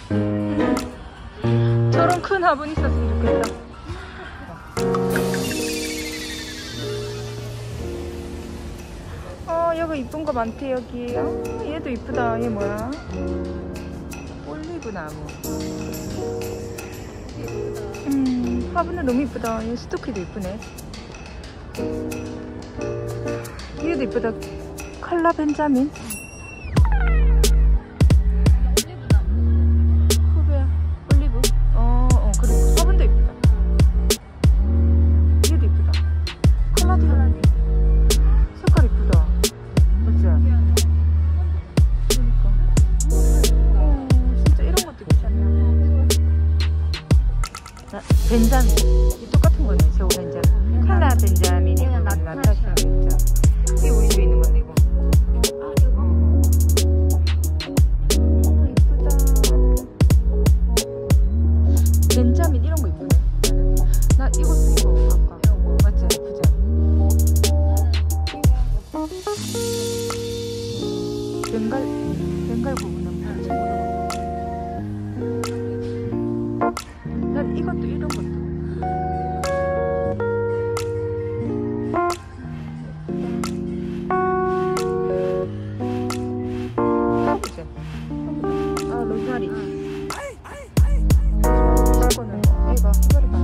저런 큰 화분 있었으면 좋겠다. 여기 이쁜 거 많대. 여기. 얘도 이쁘다. 얘 뭐야? 올리브 나무. 화분은 너무 이쁘다. 얘 스토키도 이쁘네. 얘도 이쁘다. 칼라 벤자민. 후베 올리브. 그래. 화분도 이쁘다. 얘도 이쁘다. 컬러도 색깔 이쁘다. 맞지? 그러니까. 진짜 이런 것도 괜찮네. 벤자민. 이 똑같은 거네. 저 오렌지. 칼라 벤자민이 나타샤 벤자. 이게 우리 집에 있는 건데 이거. 벤자민 이런 거 이쁘네. 나 이것도 이거 아까 맞지? 예쁘지? 벵갈 고구마 난 이것도 이런 것도 예쁘지? 로즈마리 이거는 얘가 희결이가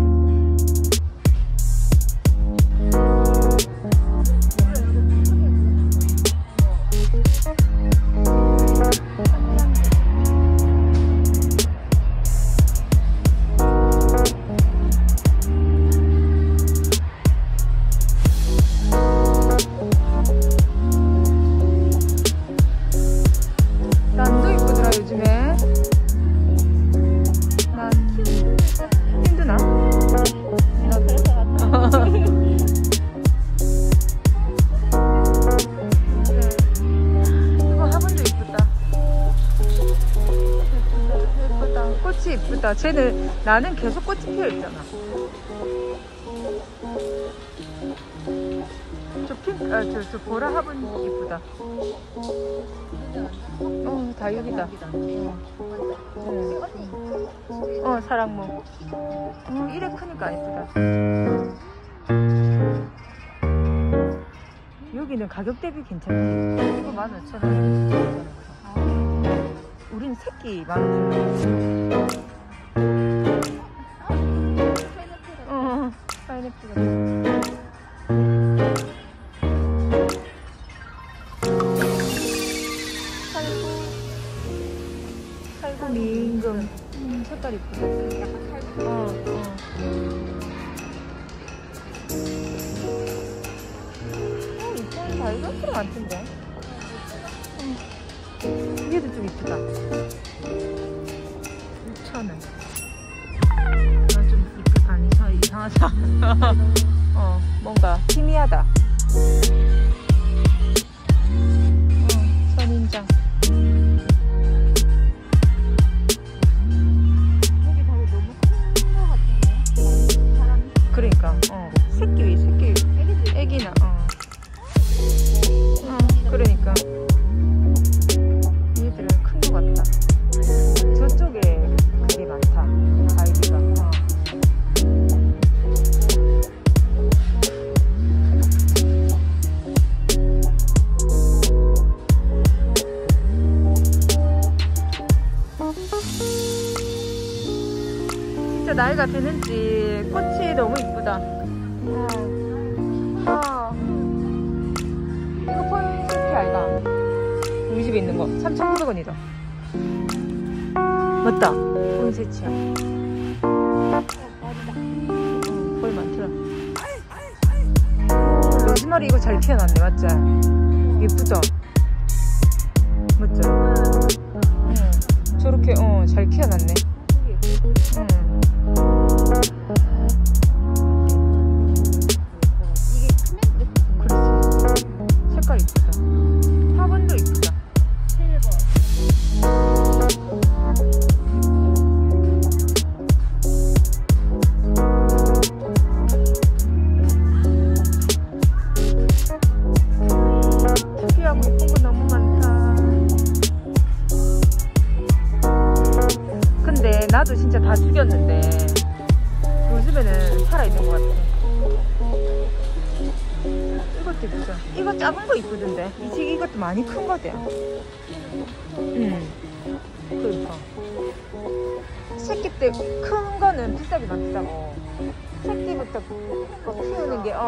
난도 이쁘더라 요즘에. 난 힘드나? 나 그래서 왔다. 이거 화분도 이쁘다. 예쁘다. 꽃이 이쁘다. 쟤는 나는 계속 꽃이 피어 있잖아. 저 보라 화분 이쁘다. 다육이다. 사랑모. 이래 크니까 예쁘다. 여기는 가격 대비 괜찮네. 이거 15,000원. 우린 새끼 15,000원. 파인애플. 살구 민금. 색깔 이쁘다. 약간 살구. 이쁜 다이소스가 많던데. 얘도 좀 이쁘다. 6,000원. 좀 이상하다. 뭔가 희미하다. 선인장. 그러니까 새끼 애기나 그러니까 얘들은 큰 거 같다. 저쪽에 그게 많다. 가이드가. 진짜 나이가 드는지 꽃이 너무 이쁘다. 이거 폰세치 아이가? 우리 집에 있는 거 3,900원이다. 맞다. 폰세치야. 볼 많더라. 로즈마리 이거 잘 피어났네. 맞지? 예쁘다. 맞지? 저렇게 잘 피어났네. 색깔 이쁘다. 화분도 이쁘다. 특이하고 아빠도 진짜 다 죽였는데 요즘에는 살아있는 것 같아. 이것도 보자. 이거 작은 거 이쁘던데. 이것도 많이 큰 거다. 그러니까 새끼 때 큰 거는 비싸기만 비싸고 새끼부터 키우는 게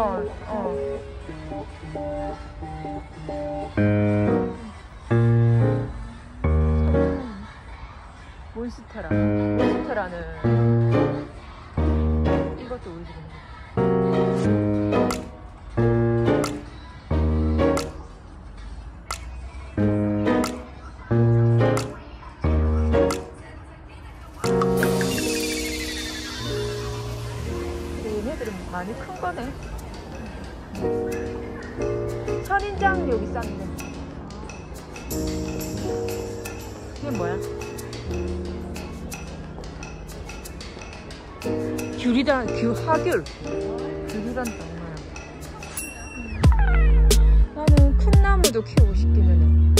몬스테라는 이것도 우리 집에 얘네들은 많이 큰 거네. 선인장 여기 싼데. 이게 뭐야? 하귤. 귤이란 얼마야? 나는 큰 나무도 키우고 싶기는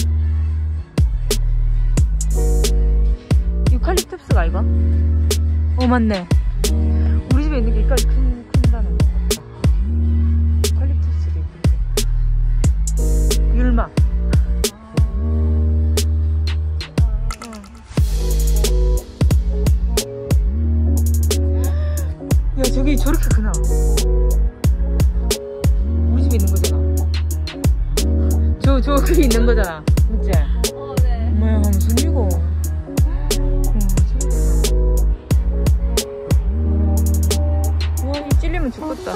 해. 유칼립투스가 이거? 맞네. 우리 집에 있는 게 이까지 큰다는 거 같다. 유칼립투스도 있고. 율마. 야, 저기 저렇게 크나? 우리 집에 있는 거잖아. 저기 있는 거잖아. 맞지? 네. 뭐야, 무슨 이거? 와, 이 찔리면 죽겠다.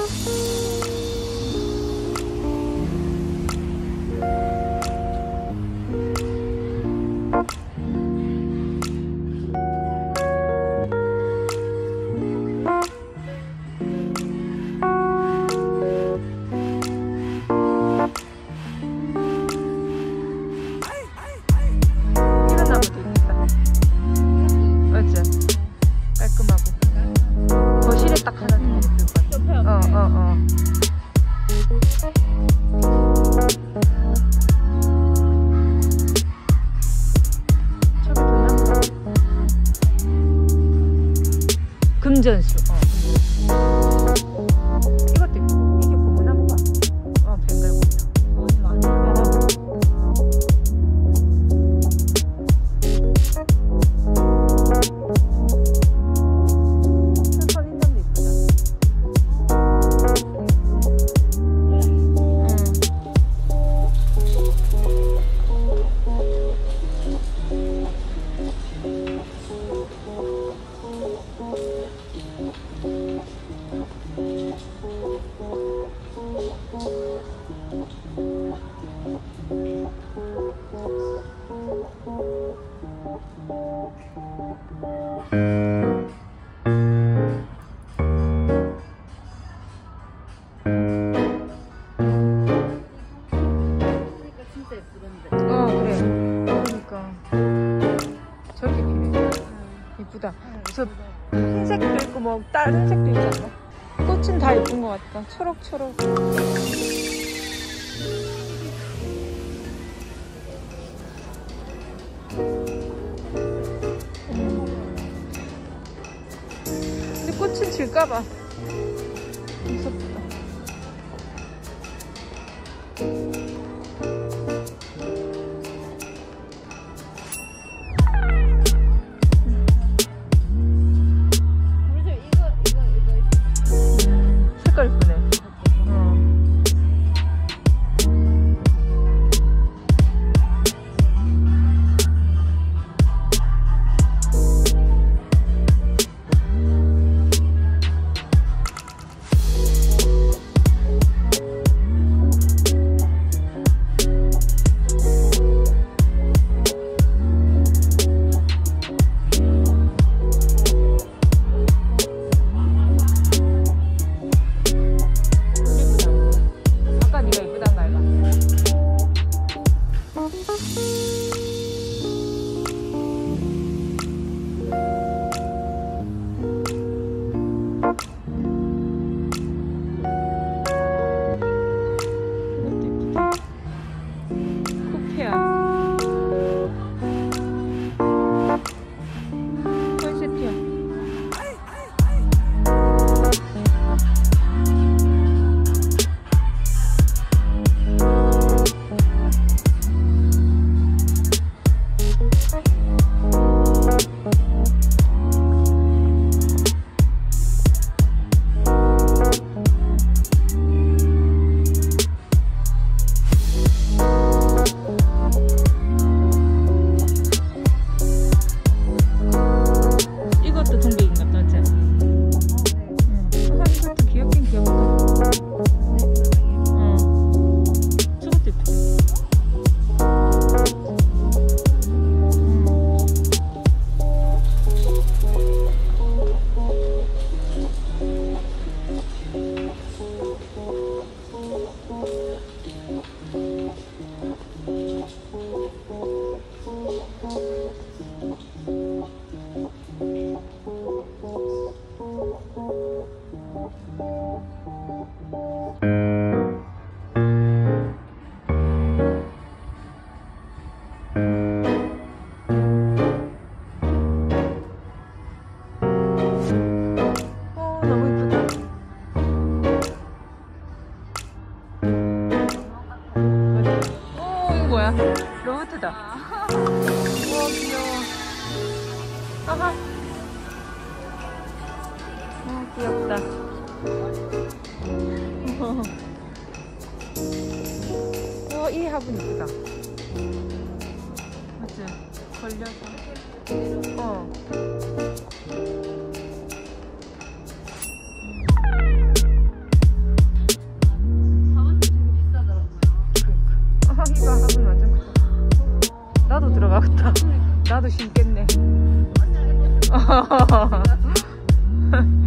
딱 하나 더 있을 것 같아. 저기 돌나무다. 금전수. 이것도 있고. 이게 고무나무가. 벵갈고무나무. 그래. 그러니까 저렇게 필요해. 이쁘다. 저 흰색도 있고 뭐 다른 색도 있지 않나? 꽃은 다 예쁜 것 같다. 초록초록. 근데 꽃은 질까봐 무섭다. 색깔 이쁘네. 아하. 귀엽다. 이 화분 이쁘다. 맞지? 걸려서. 이거 화분 완전 크다. 나도 들어가겠다. 나도 심겠네.